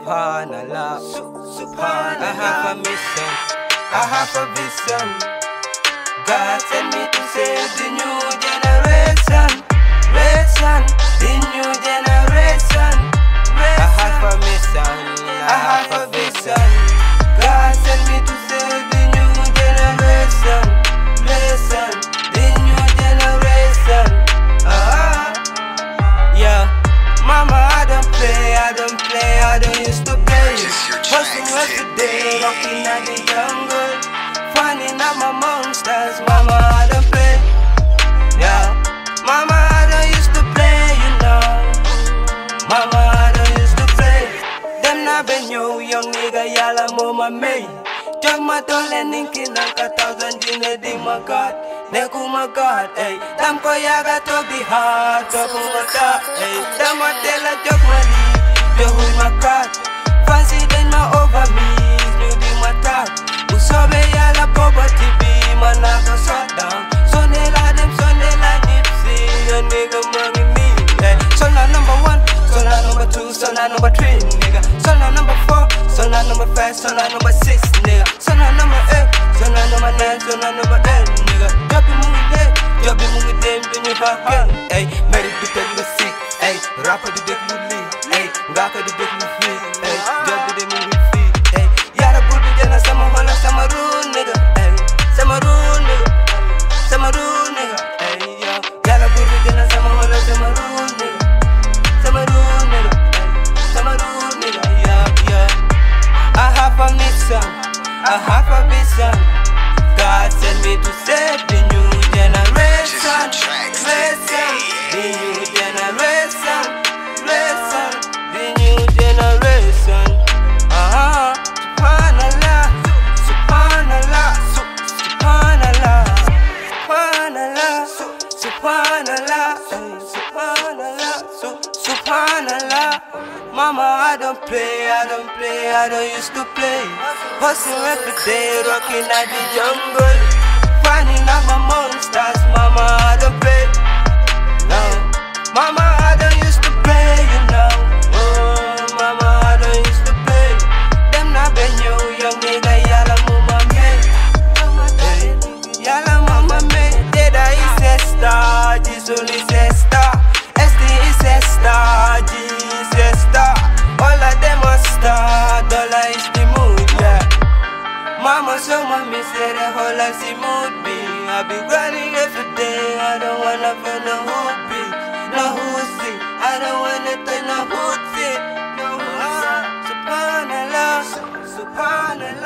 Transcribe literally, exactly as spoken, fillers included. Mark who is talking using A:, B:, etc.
A: Subhanallah, Subhanallah. I have a mission, I have a vision. God sent me to save the new generation, generation, the new generation. I have a mission, I have a vision. God sent me to save the new generation, generation, the new generation. Ah, yeah. Mama, I don't play, I don't play, I don't used to play. Hustling every day, rocking at the jungle, finding out my monsters. Mama, I don't play, yeah. Mama, I don't used to play, you know. Mama, I don't used to play. Them na ben yo, young nigga, yalla mama me. Jog my doll and ninkin like a thousand dinner di my God. Neku my God, ay. Dam ko yaga talk the heart, talk my God, ay. Dam I tell a jog my lead, yo who my God. Fancy then my over me, you di my talk. Usobe yala poverty be, man I go shut down. Sunday la them, Sunday la Nipsey, a nigga money me, ay. Sona number one, Sona number two, Sona number three, nigga. Sona number four, Sona number five, Sona number six, nigga. Sona number eight, Sona number nine, Sona number ten, nigga. Jobi mungi day, Jobi mungi dem, duñu haken, ay. Meri du tek lu sick, ay. Rapper du dek lu li, ay. Ngaka du dek lu fi, ay. Jobi de mungi fi, ay. Yara budu jana sama hola sama run, nigga, ay. Sama run, nigga, sama run, nigga, ay. Yara budu jana sama hola sama run, nigga, sama run, nigga, ay. Sama run, nigga, yeah, yeah. I have a mission, I have a vision. God sent me to save the new generation, generation, the new generation, generation, the new generation. Ah, Subhanallah, Subhanallah, Subhanallah, Subhanallah, Subhanallah, Subhanallah, Subhanallah. Mama, I don't play, I don't play, I don't used to play. Hustling every day, rocking at the jungle, finding out my monsters. Mama, I don't play, no. Mama, I don't used to play, you know. Oh, mama, I don't used to play. Them na ben yo, young nigga, yalla mama me. Hey, yalla mama me. Deda is a star, Jesus is a star, S D is a star, G is a star. All of them are star, dollar is the mood, yeah. Mama so mommy say the whole life she mood be. I be grinding every day, I don't wanna feel no hoopy, no hoosie. I don't wanna take no hoosie, no hoosie. Subhanallah, Subhanallah.